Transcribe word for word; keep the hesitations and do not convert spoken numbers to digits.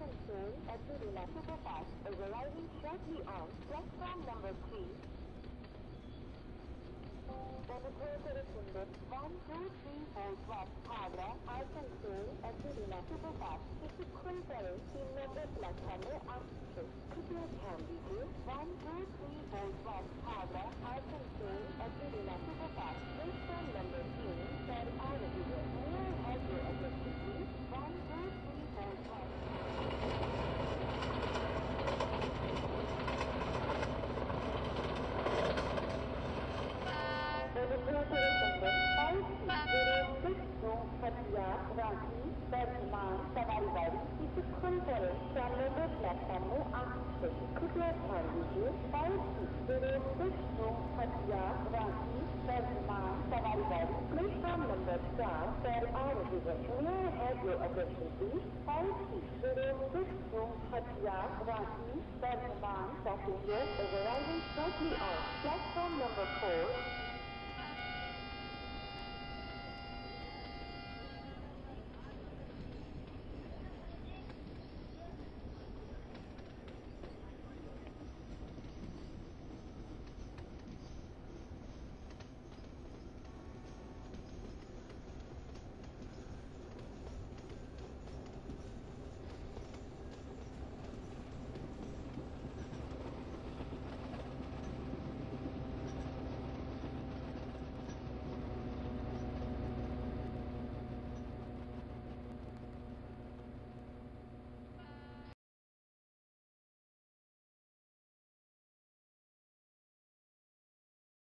Asansol Echirula Superfast is arriving shortly on platform number three. Benefactor one two three four one Howrah Asansol Echirula Superfast কিছুক্ষণ পরে তিন নম্বর প্ল্যাটফর্মে আসছে। कृपया ध्यान दीजिए one two three four one Howrah Asansol Echirula Superfast platform number तीन पर आ रही है। May I have your attention please? one two three four one Hatia Ranchi Bardhaman सवारीवाड़ी কিছুক্ষণ পরে চার নম্বর প্ল্যাটফর্মে আসছে। कृपया ध्यान दीजिए five zero six two Hatia Ranchi Bardhaman सवारीवाड़ी प्लेटफॉर्म नंबर चार पर आ रही है। May I have your attention please? Five zero six two Hatia Ranchi Bardhaman passenger is arriving shortly on platform number four.